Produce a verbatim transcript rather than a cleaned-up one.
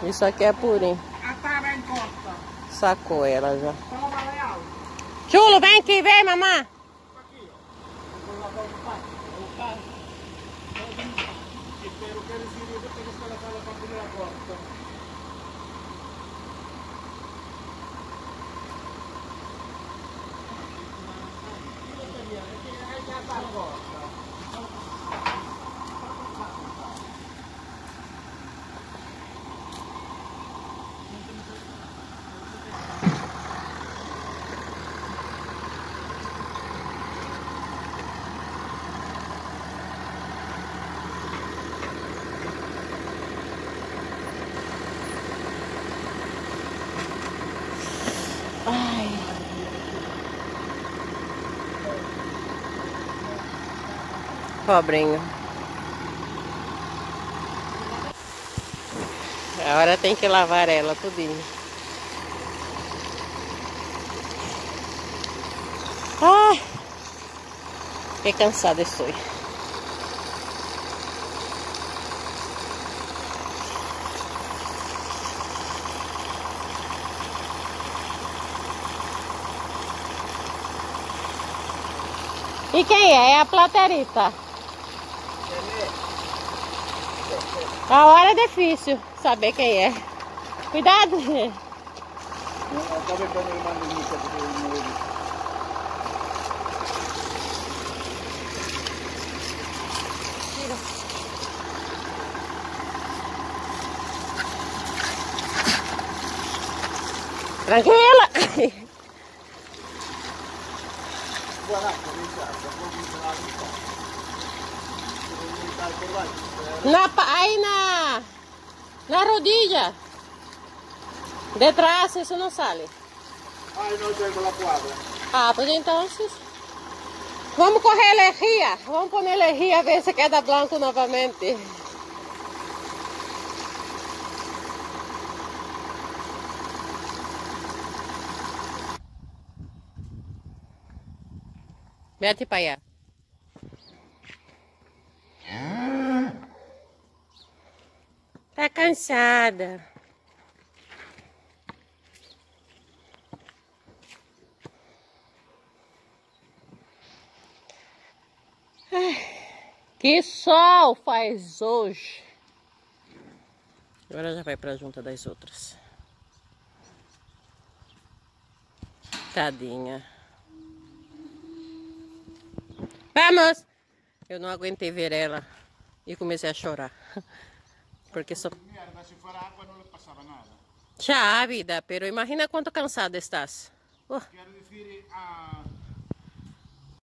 Isso aqui é purim. Sacou ela já. Chulo, vem aqui, vem, mamãe. Ai. Pobrinho. Agora tem que lavar ela tudinho. Ai. Que cansada estou. E quem é? É a platerita. A hora é difícil saber quem é. Cuidado! Tranquila! Na, aí na, na rodilla, detrás, eso no sale. Ay, no tengo la cuadra. Ah, pues entonces, vamos coger lejía, vamos poner lejía a ver se queda blanco novamente. Vete para allá. Tá cansada. Ai, que sol faz hoje. Agora já vai pra junta das outras. Tadinha. Vamos! Eu não aguentei ver ela e comecei a chorar. Porque só... Já, vida, pero imagina quanto cansada estás. Oh. Quero dizer, a